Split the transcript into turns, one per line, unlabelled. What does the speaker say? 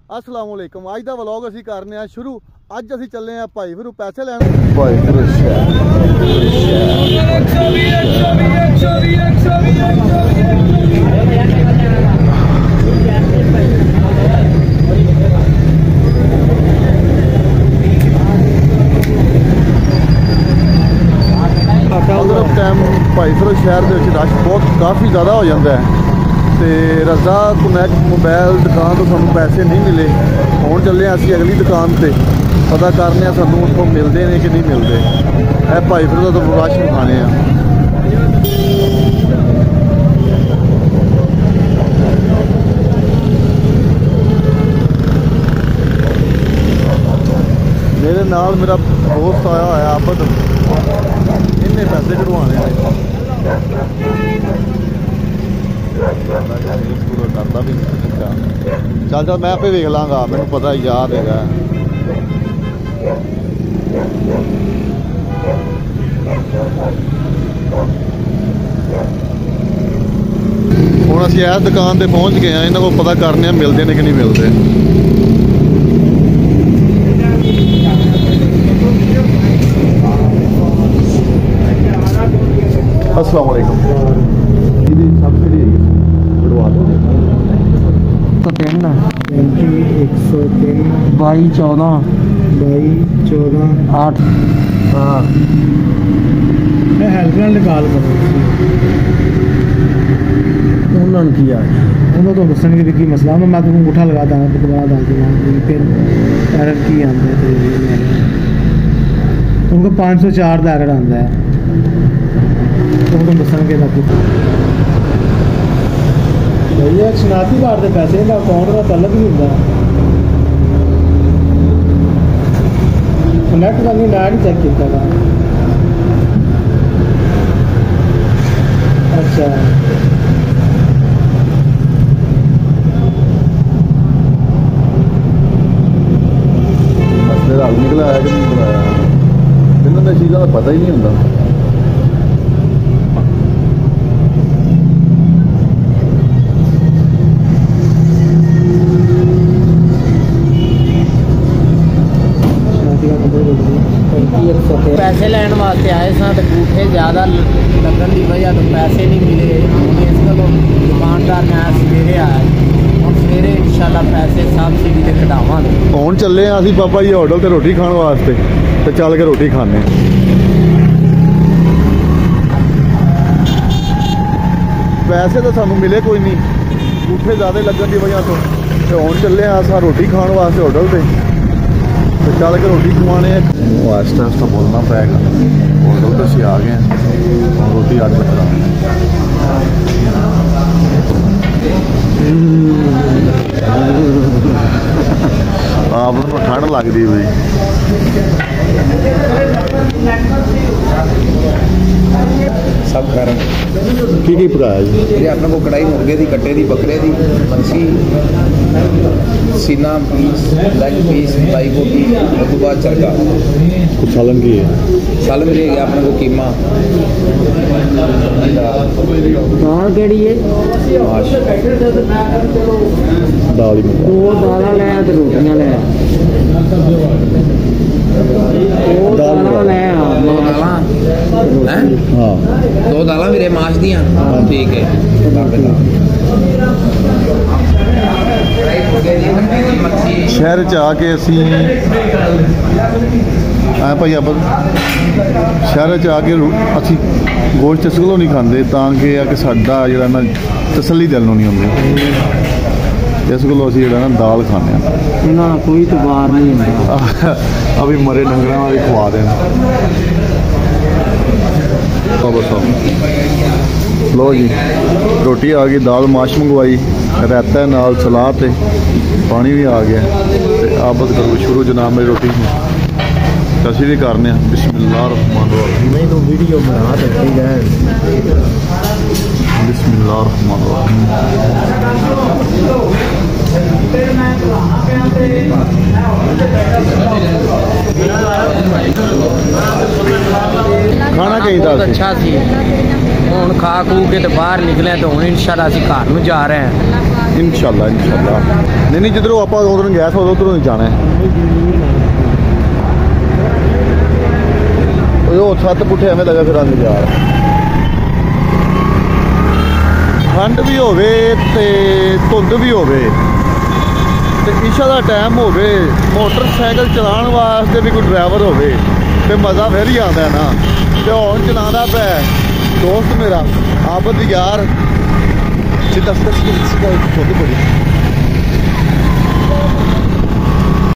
अस्सलाम वालेकुम। अज का व्लॉग असी करने आ शुरू। अज असी चले हैं भाई फिर पैसे लैन। भाई फिर टाइम भाई फिर शहर के रश बहुत काफ़ी ज़्यादा हो जाता है। तो रजा कनेक्ट मोबाइल दुकान तो सानू पैसे नहीं मिले। हुण चले असी अगली दुकान पर पता करने सानू उत्थों मिलते हैं कि नहीं मिलते। है भाई फिर तो रश खाने मेरे नाल मेरा दोस्त आया होया आबद, इन्हें पैसे कढ़वाने करता भी चल चल मैं आपे वेख लाँगा, मैनू पता याद है। हुण असीं इस दुकान पर पहुँच गए हैं, इन्हां को पता करने मिलते हैं कि नहीं मिलते। अस्सलाम वालेकुम। सब्सिडी बढ़वा दो
103 22 14 8।
हाँ
मैं हेल्प निकाल करो उन्होंने किया उन्होंने तो दसन की मसला मैं तुमको अंगूठा लगा देना तो दोबारा डाल देना फिर एरर की आते हैं। उनको 504 का एरर आता है तो दसन के लग भैया शनाती कार्ड के पैसे का अकाउंट का अलग ही होंगे कनैक्ट करनी मैं नहीं चेक किया। अच्छा
मसले हल निकला है कि नहीं बनाया, इन्होंने चीज़ों का पता ही नहीं होता।
पैसे लैन वास्ते आए सा तो अंगूठे ज़्यादा लगन की वजह तो पैसे नहीं मिले। इस गलों दुकानदार ने सवेरे आया हम सवेरे इंशाल्लाह पैसे सब्सिडी से कटावांगे।
हुण चले असीं पापा जी होटल ते रोटी खाने वास्ते, तो चल के रोटी खाने। पैसे तो सानू मिले कोई नहीं, अंगूठे ज़्यादा लगन की वजह तो हुण चले अस रोटी खाने वास्ते होटल ते, तो चल के रोटी खवाने। आस्ता आस्ता बोलना पैगा। होटल तो असीं आ गए हैं, रोटी आर्डर करा। आप ठंड लगती भाई
सब खैर
की पकाया जी?
ये अपने को कढ़ाई मुर्गे की, कट्टे की, बकरे की, मच्छी, सीना पीस, लेग पीस, फ्राई गोभी, उसके बाद चरका।
कुछ सालन की है?
सालन भी है अपने को कीमा,
दाल केड़ी है?
माश,
दाल ही
दो दाल ले तो रोटियां ले
दो दाल मेरे माश दियाँ। ठीक है
शहर च आके असी भाई अब शहर च आके असी गोश्त इस गलों नहीं खाते ताकि कि साडा जिहड़ा ना तसल्ली दिल नूं नहीं होंदी, इस गलों असी जिहड़ा ना दाल खाने
इन्हां कोई तबार नहीं होंदा।
अभी मरे डंगरां वाली खवा देना। लो जी रोटी आ गई, दाल माश मंगवाई, रायता नाल सलाद ते पानी भी आ गया। आबद करो शुरू जनाब मेरी रोटी असीं भी करने। बिस्मिल्लाह रहमान रहीम।
नहीं तो वीडियो बना देती है।
बिस्मिल्लाह रहमान रहीम। खाना चाहिए
बहुत
सी।
अच्छा सी हुण खा खू के तो बाहर निकले तो हुण इंशाल्लाह असीं घर नूं जा रहे हैं
इंशाल्लाह इंशाल्लाह। नहीं जिधरों आप उधर गए थे उधरों ही जाना है। वो छत पुठे एवं लगा फिर यार ठंड भी होवे ते धुंध भी होवे ते ईशा का टाइम होवे मोटरसाइकिल चलाने वास्ते भी कोई ड्राइवर होवे ते मज़ा फिर ही आता है ना। तो हुण चलाना पै दोस्त मेरा आबद यार धुंध बड़ी